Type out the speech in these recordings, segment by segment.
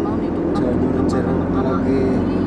mau nih jeruk lagi.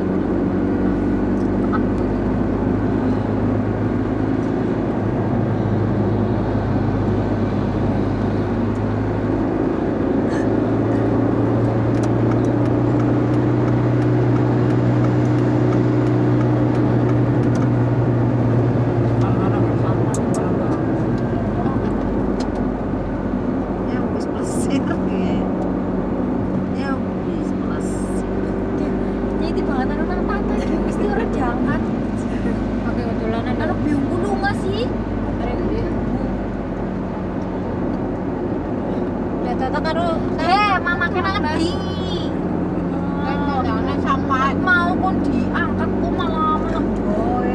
mau kon diangkat kok malah meleboy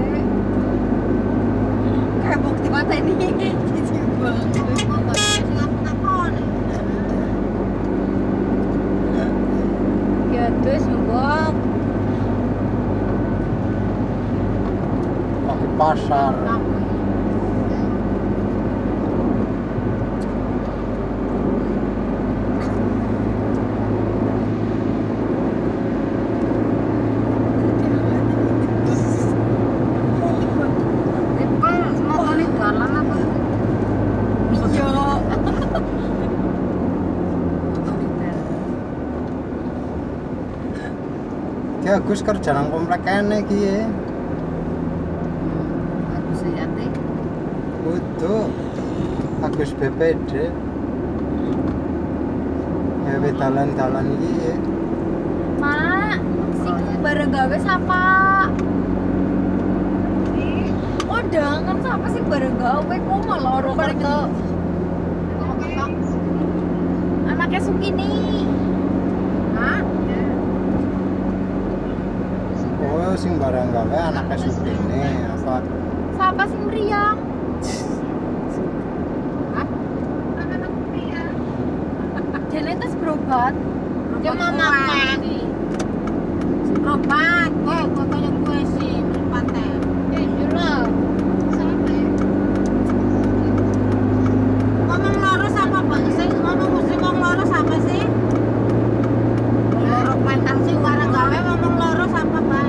kayak bukti mata ini jijik banget ya terus mbok pakai pasar. Ya Agus kerja nang komplek kene iki ya. Agus Yati. Kudu Agus BPD. Gawe dalan-dalan iki ya. Mak, sing bareng gawe sapa? Undangan sapa sing bareng gawe kok malah ora kerja. Anaknya Sukini. Hah? Oh, sing barang gawe anaknya Supine apa? Siapa sing meriang? Hah? Anak meriang. Jane tas berobat. Ya mama kan. Berobat, kok kaya gue sih pate. Jula. Sampai. Ngomong loro apa, Bang? Sing ngomong mesti wong loro apa sih? Loro pentang sing bareng gawe ngomong loro apa, Bang?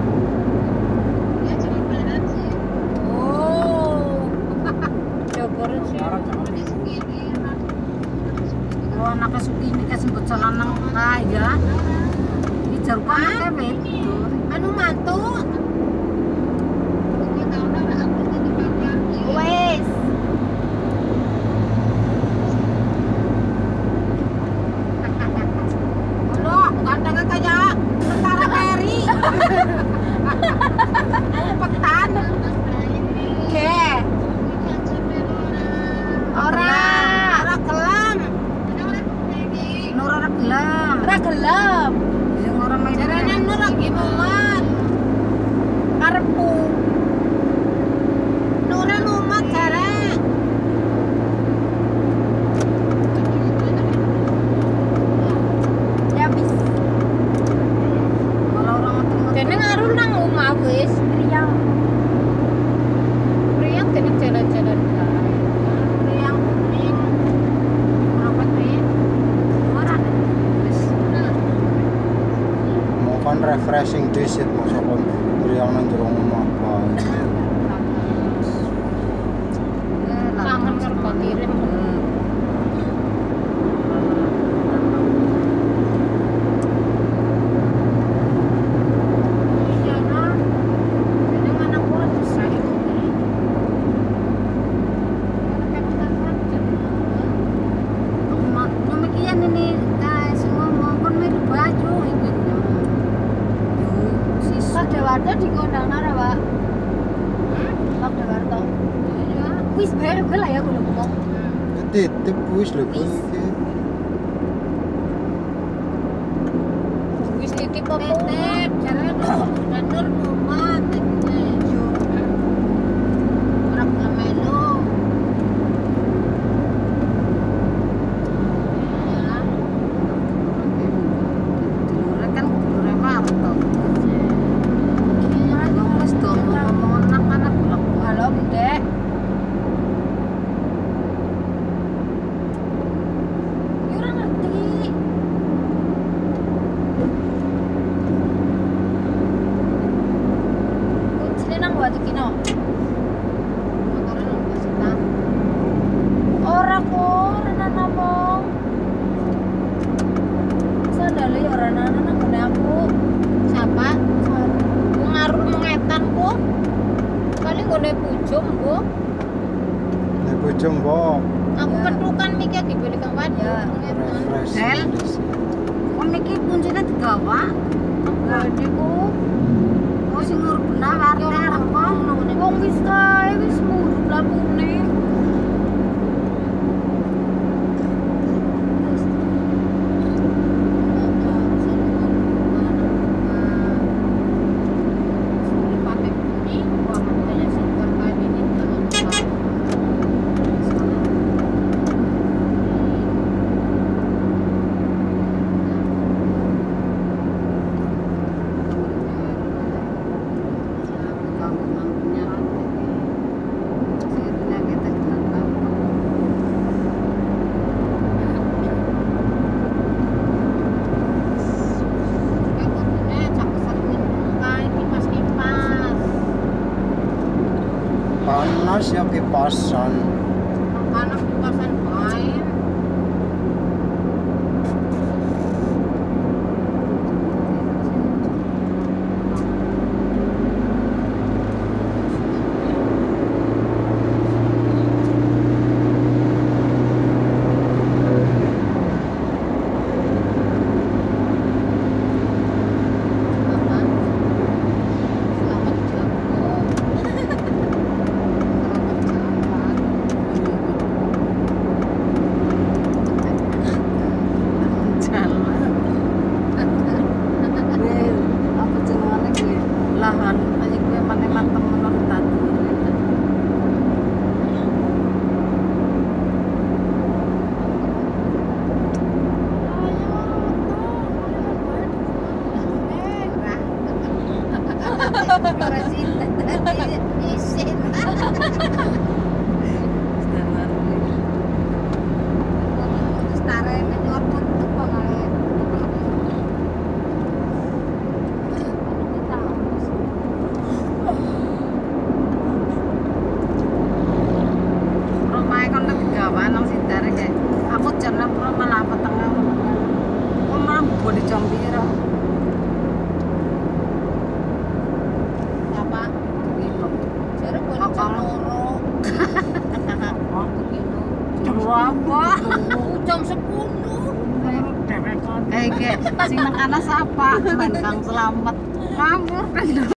Anaknya Sukini kan sebut celanang ya ini jaruk anaknya betul anu mantu wes loh gantengnya kayak tentara Mary petan ke orang kelam ora gelem sing ora main jarane nur lagi mumet karepku nure mumet jare ya bis kalau orang dene ngaruh nang omah wis Riang dene jalan-jalan Riang kuning apa teh Kan refreshing disit masa kon mriyang nang jero omah bae. Kangen karo kirim. Dewarto dikondang nara, Pak. Pak Dewarto. Wis bayar gue lah ya gue ngomong. Titip wis lho iki. Wis titip apa? Titip, jarane nur mumat. Yo. Ora melu. Bu. Kali ngone pujum, Bu. Nek bojo mbok. Aku Ya. pentukan mikir dibeli Kang Wadi. Ya. Refresh. Del. Kok iki kuncine digawa? Wadi ku. Oh sing ngurbena warna apa? Wong wis kae wis murub lapune. Panas ya kipasan. Anak kipasan main. Lahan aja gue mana mantep menurut tadi. Rumahnya kan lagi gawan nang Sindare kayak aku jangan pro malah apa tengah kok malah gue di Jombiro Apa? gitu. Jare kok Apa? jam loro. Jam berapa? Jam 10. Kayak sing nang ana sapa, Kang Selamat. Ngawur kan.